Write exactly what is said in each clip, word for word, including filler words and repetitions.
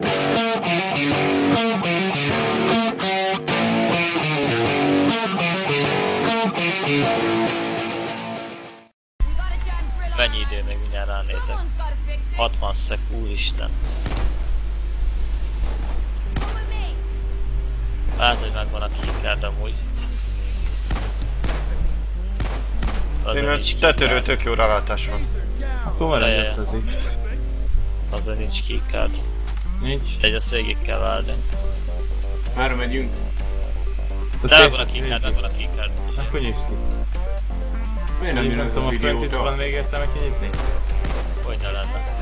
Mennyi idő még mindjárt ránézek? hatvan szek, úristen. Hát, hogy megvan a keycard amúgy. Én a tetőről tök jó rálátás van. Akkor van egy ötözik. Azért nincs keycard. Nincs. Egy azt végig kell várni. Már megyünk. De megvan a keycard, megvan a keycard. Akkor nyisd ki. Miért nem jön ez a videót? Itt van még értelme kinyitni? Hogyne lenne.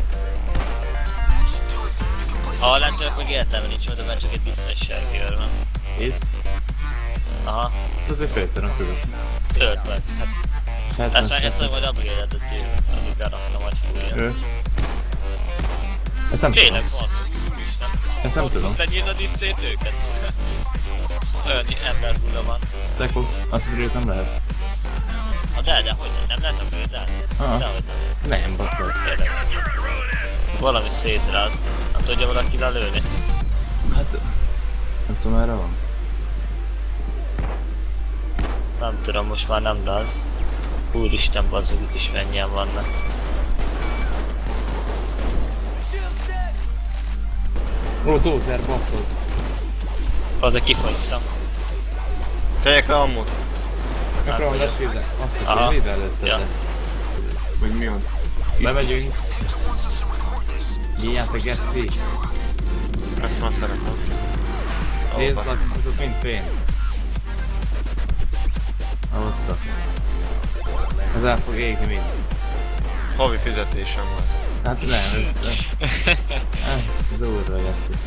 Ha lentőnek meg értelme nincs, mert ebben csak egy biztonsági őr van. Itt? Aha. Ez azért föltöröm fölött. Tört meg, hát. Ezt meg ezt meg majd upgrade-edet ő, amíg beraktam, hogy fújja. Ő. Ezt nem tudom. Tényleg van. Ezt nem tudom. Legyél a disztrét őket. Olyan emberhulla van. De akkor azt mondjuk nem lehet. Ha de, de hogy nem lehet upgrade-elni? Aha. Dehogy nem. Nem, basszol. Tényleg. Valami szétráz. Nem tudja valaki lelőni? Hát... Nem tudom, erre van. Nem tudom, most már nem láz. Úristen, bazzog, itt is mennyien vannak. Ó, dózer, basszol. Azért kifogytam. Tegyek le ammut. Megpróbálom lesvédni. Azt Aha. hogy véd előtte. Ja. Vagy mi van? Bemegyünk. Gyíját a geci. Ezt már szeretem. Nézd, az, azok mind pénz. Ott a. Ez el fog égni mind. Havi fizetésem van. Hát nem, ez... Ez durva geci.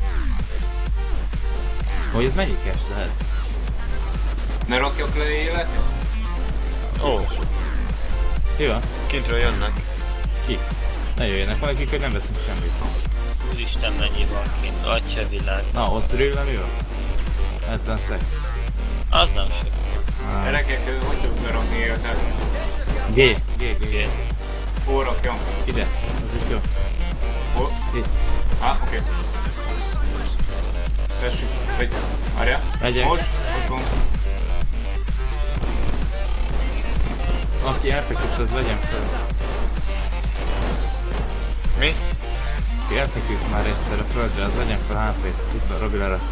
Hogy ez mennyi cash lehet? Ne rakjak le életet? Ó, Jó, kintről jönnek. ki? Ne jöjjenek, van akik, hogy nem veszünk semmit. Úristen, mennyi van kint, atya világ. Na, Osztrül nem jó? hetven szek. Az nem sok. Gyerekek, hogy tudok berakni életet? G, G, G, G. Hol rakjam? Ide, az itt jó. Hol? Itt. Á, oké. Okay. Tessék, hogy... Várjál. Megyek. Most? Ott van. Aki elfeküdt, az vegyem fel. Mi? Aki elfeküdt már egyszer a földre, az vegyem fel há pét. Itt van, Robi lerakta.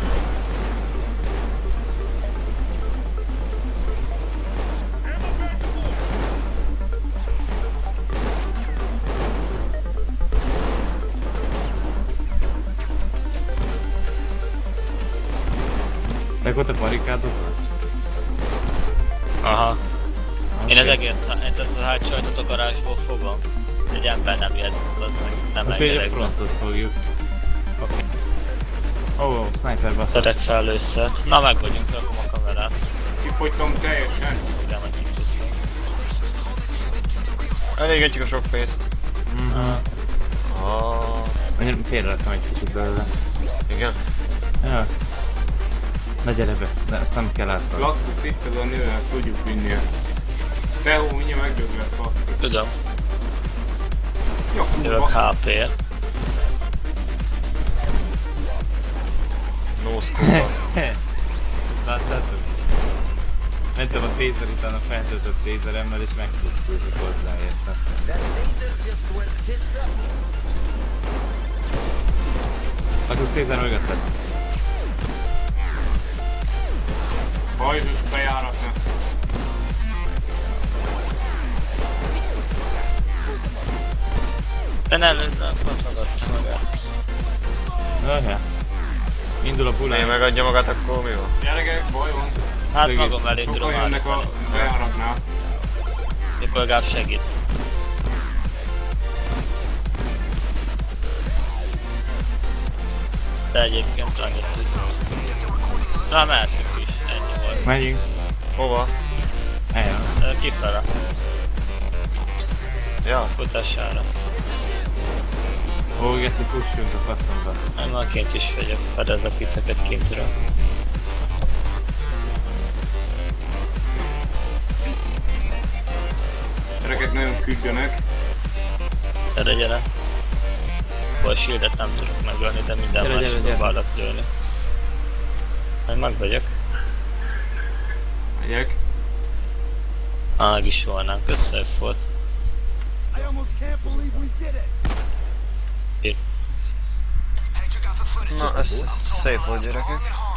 Meg ott a barikádozva? Aha. Okay. Én az egész, én ezt a hátsó ajtót a garázsból fogom. Egy ember nem jön, az meg nem Akkor így a engedek be. frontot fogjuk. Oké. Ó, oh, oh, sniper basszott. Szedek fel először. Na meg vagyunk, rakom a kamerát. Kifogytam teljesen. Igen, meg kifogytam. Elégetjük a sok pénzt. Mhm. Ah, Annyira félreraktam egy kicsit belőle. igen. Ja. Na gyere be, de ezt nem kell átadni. Laxus itt az a nőnek, tudjuk vinni. Tehó, mindjárt megdöglek, basszus. Tudom, Ja, jövök kurva. há pé. No scope. Láttátok? Mentem a tézer után a feltöltött tézeremmel és megpusztultak hozzá, értem. Akkor tézer mögött lett. Hajzus bejáratnak. De ne lőd, nem patlagadta magát. Aha. Indul a Ha bulán. megadja magát, akkor mi van? Gyerekek, baj van. Hát Segít. magam elé tudom Sokan jönnek a állítani. bejáratnál. Nipolgár segít. De egyébként annyit tudunk. Na mehetünk is, ennyi volt. Menjünk. Hova? Eljön. Ö, Kifele, Ja. futassára. Ó, geci, pussunk a faszomba. Én már kint is vagyok, fedezek titeket kintről. Gyerekek nagyon küldjönek. Gyere, gyere. igazából a shieldet nem tudok megölni, de minden Gyere, más gyere, gyere. próbálok lőni. Majd meg vagyok. Megyek. Á, meg is volnánk, össze volt. Na, ez szép volt, gyerekek.